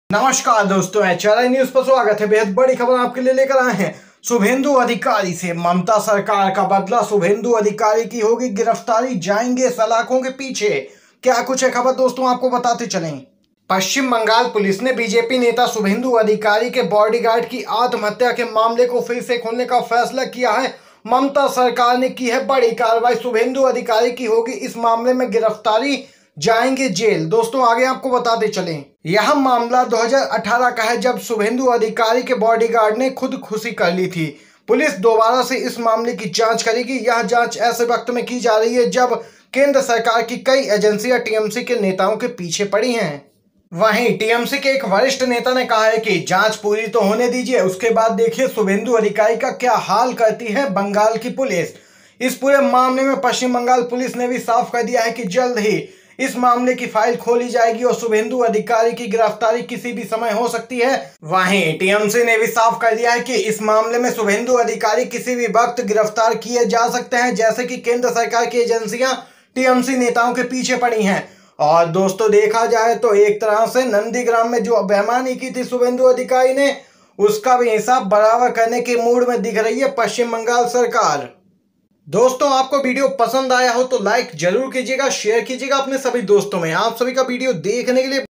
नमस्कार दोस्तों, HRI news पर स्वागत है। बेहद बड़ी खबर आपके लिए लेकर आए हैं। शुभेंदु अधिकारी से ममता सरकार का बदला, शुभेंदु अधिकारी की होगी गिरफ्तारी, जाएंगे सलाखों के पीछे। क्या कुछ है खबर दोस्तों, आपको बताते चलें। पश्चिम बंगाल पुलिस ने बीजेपी नेता शुभेंदु अधिकारी के बॉडीगार्ड की आत्महत्या के मामले को फिर से खोलने का फैसला किया है। ममता सरकार ने की है बड़ी कार्रवाई, शुभेंदु अधिकारी की होगी इस मामले में गिरफ्तारी, जाएंगे जेल। दोस्तों आगे आपको बताते चलें, यह मामला 2018 का है, जब शुभेंदु अधिकारी के बॉडीगार्ड ने खुदकुशी कर ली थी। पुलिस दोबारा से इस मामले की जांच करेगी। यह जांच ऐसे वक्त में की जा रही है जब केंद्र सरकार की कई एजेंसियां टीएमसी के नेताओं के पीछे पड़ी हैं। वहीं टीएमसी के एक वरिष्ठ नेता ने कहा है कि जांच पूरी तो होने दीजिए, उसके बाद देखिए शुभेंदु अधिकारी का क्या हाल करती है बंगाल की पुलिस। इस पूरे मामले में पश्चिम बंगाल पुलिस ने भी साफ कर दिया है कि जल्द ही इस मामले की फाइल खोली जाएगी और शुभेंदु अधिकारी की गिरफ्तारी किसी भी समय हो सकती है। वहीं टीएमसी ने भी साफ कर दिया है कि इस मामले में शुभेंदु अधिकारी किसी भी वक्त गिरफ्तार किए जा सकते हैं, जैसे कि केंद्र सरकार की एजेंसियां टीएमसी नेताओं के पीछे पड़ी हैं। और दोस्तों देखा जाए तो एक तरह से नंदीग्राम में जो बेईमानी की थी शुभेंदु अधिकारी ने, उसका भी हिसाब बराबर करने के मूड में दिख रही है पश्चिम बंगाल सरकार। दोस्तों आपको वीडियो पसंद आया हो तो लाइक जरूर कीजिएगा, शेयर कीजिएगा अपने सभी दोस्तों में। आप सभी का वीडियो देखने के लिए